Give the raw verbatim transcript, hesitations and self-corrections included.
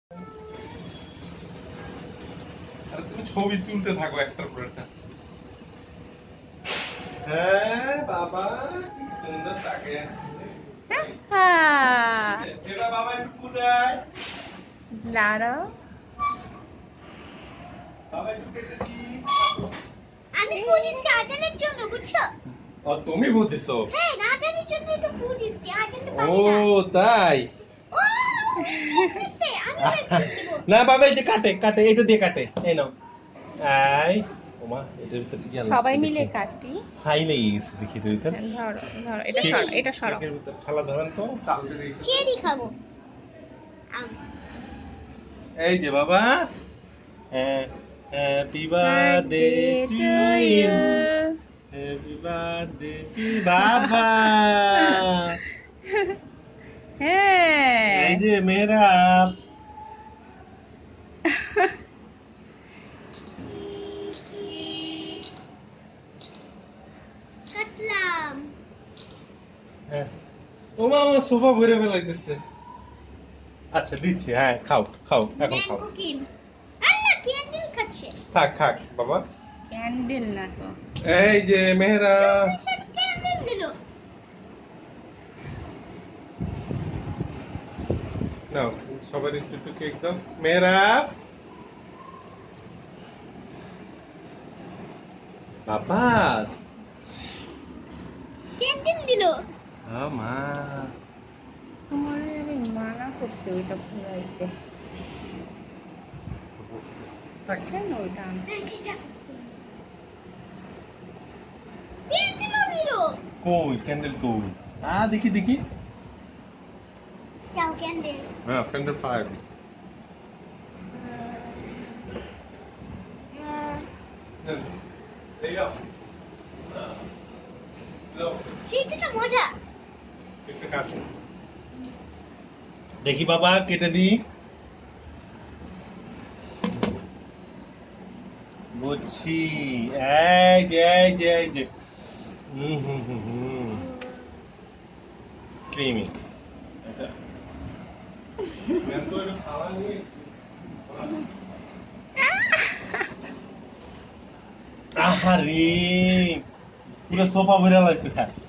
তুমি ছবি তুলতে থাকো একটার পর একটা। হ্যাঁ বাবা কি সুন্দর তাকিয়ে আছে। এবার বাবা একটু ফুটায়। দাঁড়াও। বাবা একটু কেটে দিই। আমি ফুল দিচ্ছি আজানের জন্য, বুঝছো? ও তুমি বুঝছো? হ্যাঁ, আজানের জন্য একটু ফুল দিচ্ছি, আজান ও পারি না। তাই? ও দিছে, আমি একটু দিব। না বাবা এই যে কাটে কাটে এটা দিয়ে কাটে। এই নাও। আই ওমা এটার ভিতরে কি আছে? সবাই মিলে কাটি। ছাইলে গেছে দেখি এটার ভিতর। ধরো ধরো এটা সরো, এটা সরো। কেকের ভিতর থালা ধরেন তো চাল দিয়ে। চেরি খাবো। আম এই যে বাবা। Happy birthday to you. Happy birthday to বাবা। হ্যাঁ। এই যে মেহরাব। কাটলাম। হ্যাঁ ওমা আমার সোফা ভরে ফেলাইতেছে। আচ্ছা দিচ্ছি, হ্যাঁ খাও খাও এখন খাও। Mango Kim. আল্লাহ ক্যান্ডেল খাচ্ছে। থাক থাক বাবা। ক্যান্ডেল না তো। এই যে মেহরাব। ক্যান্ডেল দিল। নাও সবার একটু একটু কেক দাও। মেহরাব বাবা। ক্যান্ডেল দিল। ও মা। তোমার আমি মানা করছি ওইটা পুরাইতে। কেন ওইটা আনছি? ক্যান্ডেল দিল। কই ক্যান্ডেল কই? আ দেখি দেখি। দাও ক্যান্ডেল। হ্যাঁ ক্যান্ডেল ফায়ার। এই নাও। নাও সেইটা মজা। একটু কাটো। দেখি বাবা কেটে দি। বুঝছি। এই যে এই যে এই যে হুম হুম হুম হুম ক্রিমি এটা मैं तो এটা খাওয়া নিয়ে আহারে পুরো সোফা ভরে লাগছে।